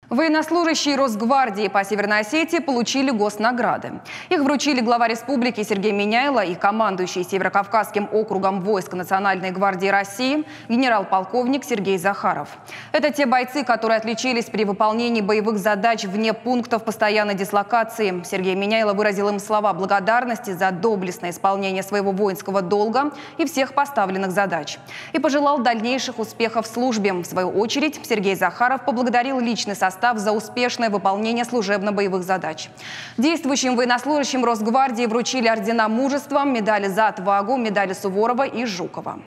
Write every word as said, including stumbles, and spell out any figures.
Военнослужащие Росгвардии по Северной Осетии получили госнаграды. Их вручили глава республики Сергей Миняйло и командующий Северокавказским округом войск Национальной гвардии России генерал-полковник Сергей Захаров. Это те бойцы, которые отличились при выполнении боевых задач вне пунктов постоянной дислокации. Сергей Миняйло выразил им слова благодарности за доблестное исполнение своего воинского долга и всех поставленных задач. И пожелал дальнейших успехов в службе. В свою очередь Сергей Захаров поблагодарил личный состав за успешное выполнение служебно-боевых задач. Действующим военнослужащим Росгвардии вручили ордена мужества, медали за отвагу, медали Суворова и Жукова.